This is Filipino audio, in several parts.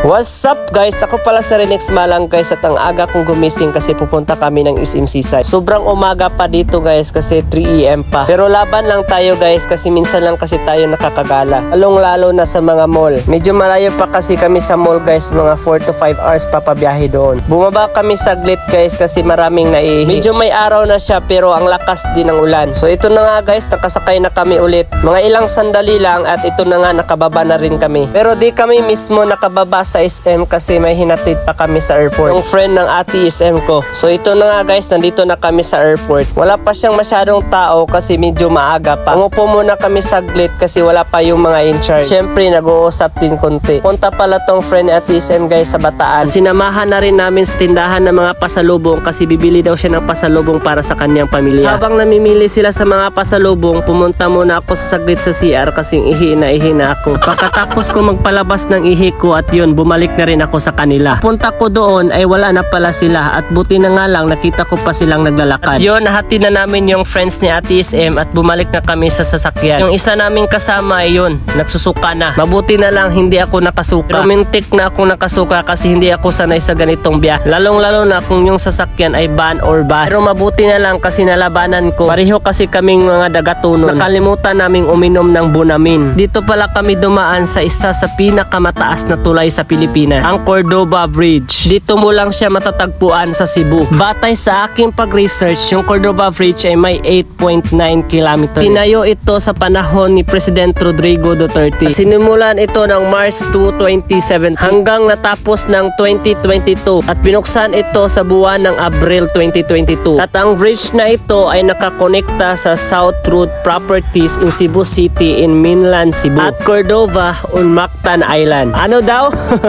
What's up guys? Ako pala si Renex Malang guys at ang aga kong gumising kasi pupunta kami ng SM Seaside. Sobrang umaga pa dito guys kasi 3 AM pa. Pero laban lang tayo guys kasi minsan lang kasi tayo nakakagala. Lalong-lalo na sa mga mall. Medyo malayo pa kasi kami sa mall guys, mga 4 to 5 hours papabiyahe doon. Bumaba kami saglit guys kasi maraming naihi. Medyo may araw na siya pero ang lakas din ng ulan. So ito na nga guys, nakasakay na kami ulit. Mga ilang sandali lang at ito na nga nakababa na rin kami. Pero di kami mismo nakababa sa SM kasi may hinatid pa kami sa airport. Yung friend ng ate SM ko. So ito na nga guys, nandito na kami sa airport. Wala pa siyang masyadong tao kasi medyo maaga pa. Umupo muna kami saglit kasi wala pa yung mga in charge. Siyempre nag-uusap din konti. Punta pala tong friend ni ate SM guys sa Bataan. Sinamahan na rin namin sa tindahan ng mga pasalubong kasi bibili daw siya ng pasalubong para sa kanyang pamilya. Habang namimili sila sa mga pasalubong, pumunta muna ako sa saglit sa CR kasi ihi na ako. Pagkatapos ko magpalabas ng ihi ko at yun, bumalik na rin ako sa kanila. Punta ko doon ay wala na pala sila at buti na nga lang nakita ko pa silang naglalakad. At yun, nahati na namin yung friends ni ate SM at bumalik na kami sa sasakyan. Yung isa naming kasama ay yun, nagsusuka na. Mabuti na lang hindi ako nakasuka. Romantic na akong nakasuka kasi hindi ako sanay sa ganitong biyahe. Lalong-lalo na kung yung sasakyan ay van or bus. Pero mabuti na lang kasi nalabanan ko. Pareho kasi kaming mga dagatunon. Nakalimutan naming uminom ng Bunamin. Dito pala kami dumaan sa isa sa pinakamataas na tulay sa Pilipinas, ang Cordova Bridge. Dito mo lang siya matatagpuan sa Cebu. Batay sa aking pag-research, yung Cordova Bridge ay may 8.9 km. Tinayo ito sa panahon ni President Rodrigo Duterte. Sinimulan ito ng March 2, 2017 hanggang natapos ng 2022 at binuksan ito sa buwan ng Abril 2022. At ang bridge na ito ay nakakonekta sa South Road Properties in Cebu City in mainland Cebu at Cordova on Mactan Island. Ano daw?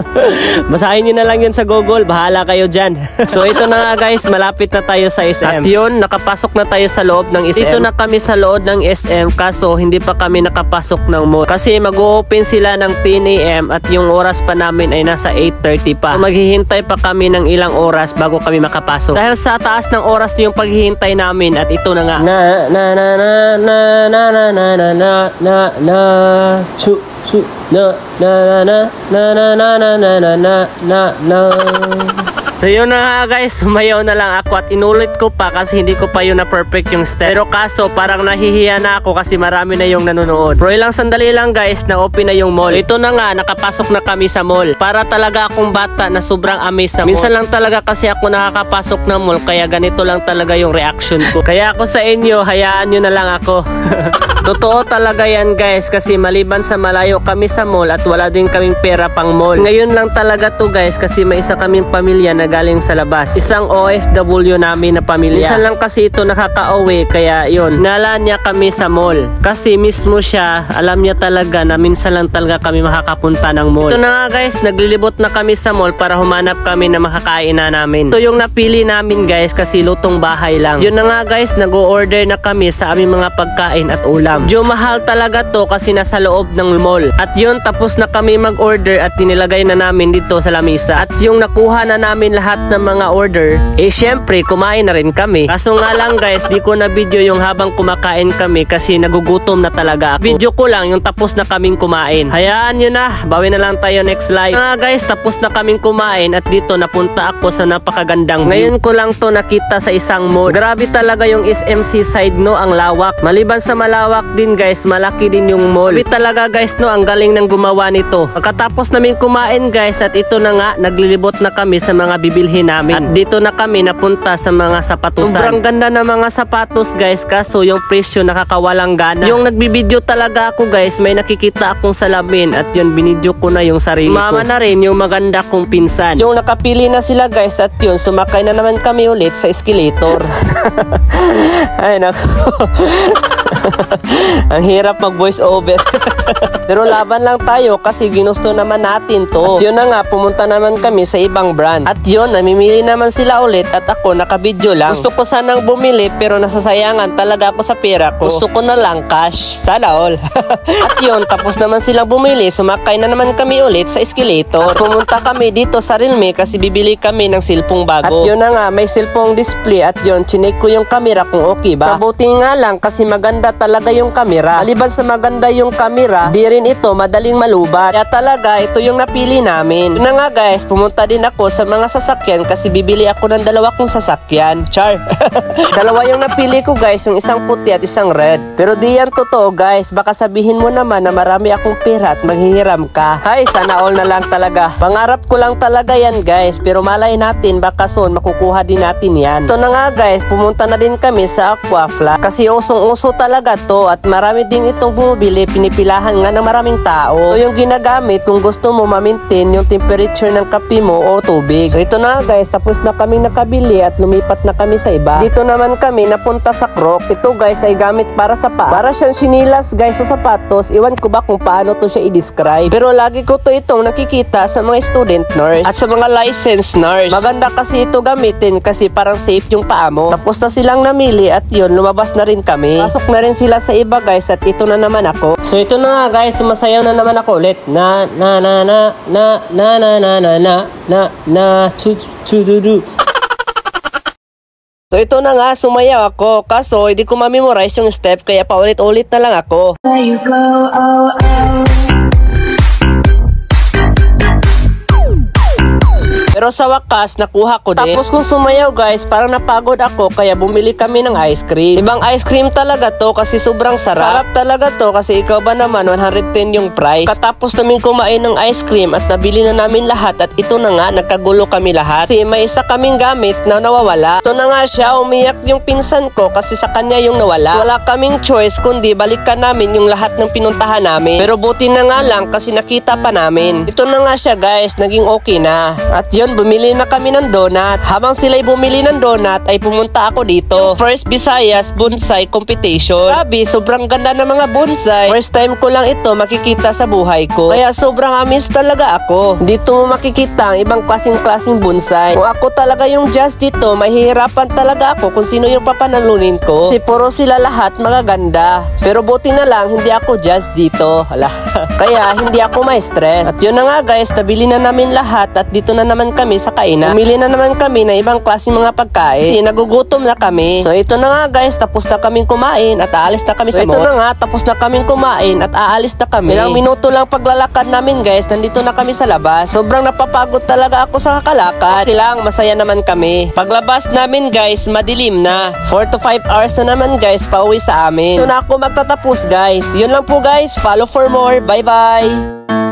Basahin nyo na lang yun sa Google. Bahala kayo dyan. So ito na nga guys, malapit na tayo sa SM. At yun, nakapasok na tayo sa loob ng SM. Dito na kami sa loob ng SM kaso hindi pa kami nakapasok ng mall. Kasi mag-open sila ng 10 AM at yung oras pa namin ay nasa 8:30 pa. So, maghihintay pa kami ng ilang oras bago kami makapasok. Dahil sa taas ng oras yung paghihintay namin at ito na nga. So yun na nga guys, sumayaw na lang ako at inulit ko pa kasi hindi ko pa yun na perfect yung step. Pero kaso parang nahihiya na ako kasi marami na yung nanonood. Pero ilang sandali lang guys, na-open na yung mall. Ito na nga, nakapasok na kami sa mall. Para talaga akong bata na sobrang amazed sa mall. Minsan lang talaga kasi ako nakakapasok ng mall kaya ganito lang talaga yung reaction ko. Kaya ako sa inyo, hayaan nyo na lang ako. Totoo talaga yan guys kasi maliban sa malayo kami sa mall at wala din kaming pera pang mall. Ngayon lang talaga to guys kasi may isa kaming pamilya na galing sa labas. Isang OFW namin na pamilya. Minsan lang kasi ito nakaka-uwi kaya yun, nala niya kami sa mall. Kasi mismo siya, alam niya talaga na minsan lang talaga kami makakapunta ng mall. Ito na nga guys, naglilibot na kami sa mall para humanap kami na makakain na namin. Ito yung napili namin guys kasi lutong bahay lang. Yun na nga guys, nag-o-order na kami sa aming mga pagkain at ulam. Medyo mahal talaga to kasi nasa loob ng mall. At yun, tapos na kami mag-order at tinilagay na namin dito sa lamesa. At yung nakuha na namin lahat ng mga order, eh syempre kumain na rin kami. Kaso nga lang guys, di ko na video yung habang kumakain kami kasi nagugutom na talaga ako. Video ko lang yung tapos na kaming kumain. Hayaan nyo na, bawi na lang tayo next live. Guys, tapos na kaming kumain at dito napunta ako sa napakagandang view. Ngayon ko lang to nakita sa isang mall. Grabe talaga yung SM Seaside no, ang lawak. Maliban sa malawak din guys, malaki din yung mall. Grabe talaga guys no, ang galing ng gumawa nito. Pagkatapos namin kumain guys at ito na nga, naglilibot na kami sa mga bibilhin namin. At dito na kami napunta sa mga sapatusan. Sobrang ganda ng mga sapatos guys kaso yung presyo nakakawalang gana. Yung nagbibideo talaga ako guys, may nakikita akong salamin at yun binidyo ko na yung sarili ko. Mama na rin yung maganda kong pinsan. Yung nakapili na sila guys at yun sumakay na naman kami ulit sa escalator. Ay nako. Ang hirap mag voice over. Pero laban lang tayo kasi ginusto naman natin to. At yun na nga, pumunta naman kami sa ibang brand. At yun, namimili naman sila ulit at ako nakabidyo lang. Gusto ko sanang bumili pero nasasayangan talaga ako sa pera ko. Gusto ko na lang cash. Sana all. At yun, tapos naman silang bumili. Sumakay na naman kami ulit sa escalator. At pumunta kami dito sa Realme kasi bibili kami ng cellphone bago. At yun na nga, may cellphone display. At yun, chinek ko yung camera kung okay ba. Mabuti nga lang kasi maganda maganda talaga yung camera. Maliban sa maganda yung camera, di rin ito madaling malubat. Kaya talaga ito yung napili namin. Yun na nga guys, pumunta din ako sa mga sasakyan kasi bibili ako ng dalawa kong sasakyan. Char! Dalawa yung napili ko guys, yung isang puti at isang red. Pero di yan totoo guys, baka sabihin mo naman na marami akong pera at maghihiram ka. Hay, sana all na lang talaga. Pangarap ko lang talaga yan guys, pero malay natin baka soon makukuha din natin yan. Ito na nga guys, pumunta na din kami sa Aquafla kasi usong-uso talaga to at marami din itong bumibili, pinipilahan nga ng maraming tao. Ito yung ginagamit kung gusto mo ma-maintain yung temperature ng kape mo o tubig. So ito na guys, tapos na kaming nakabili at lumipat na kami sa iba. Dito naman kami napunta sa Crocs. Ito guys ay gamit para sa paa. Para siyang sinilas guys o sapatos. Iwan ko ba kung paano to siya i-describe. Pero lagi ko to itong nakikita sa mga student nurse at sa mga licensed nurse. Maganda kasi ito gamitin kasi parang safe yung paa mo. Tapos na silang namili at yun, lumabas na rin kami. Pasok na rin sila sa iba guys at ito na naman ako. So ito na nga guys, sumasayaw na naman ako ulit. So ito na nga, sumayaw ako. Kaso hindi ko ma-memorize yung step kaya paulit-ulit na lang ako. There you go, oh, oh. Pero sa wakas, nakuha ko din. Tapos kung sumayaw guys, parang napagod ako kaya bumili kami ng ice cream. Ibang ice cream talaga to kasi sobrang sarap. Sarap talaga to kasi ikaw ba naman 110 yung price. Katapos namin kumain ng ice cream at nabili na namin lahat at ito na nga, nagkagulo kami lahat. Kasi may isa kaming gamit na nawawala. Ito na nga siya, umiyak yung pinsan ko kasi sa kanya yung nawala. Wala kaming choice kundi balikan namin yung lahat ng pinuntahan namin. Pero buti na nga lang kasi nakita pa namin. Ito na nga siya guys, naging okay na. At yun, bumili na kami ng donut. Habang sila'y bumili ng donut, ay pumunta ako dito. First Visayas Bonsai Competition. Grabe, sobrang ganda ng mga bonsai. First time ko lang ito makikita sa buhay ko. Kaya sobrang amis talaga ako. Dito mo makikita ang ibang klaseng bonsai. Kung ako talaga yung judge dito, mahihirapan talaga ako kung sino yung papanalunin ko. Kasi puro sila lahat magaganda. Pero buti na lang, hindi ako judge dito. Hala. Kaya hindi ako ma-stress. At yun na nga guys, nabili na namin lahat at dito na naman kami sa kainan. Umili na naman kami ng ibang klaseng mga pagkain. Kasi nagugutom na kami. So ito na nga guys, tapos na kaming kumain at aalis na kami sa mall. Ito na nga, tapos na kaming kumain at aalis na kami. Ilang minuto lang paglalakad namin guys, nandito na kami sa labas. Sobrang napapagod talaga ako sa kakalakad. Okay lang, masaya naman kami. Paglabas namin guys, madilim na. 4 to 5 hours na naman guys, pauwi sa amin. Ito na ako magtatapos guys. Yun lang po guys, follow for more. Bye bye!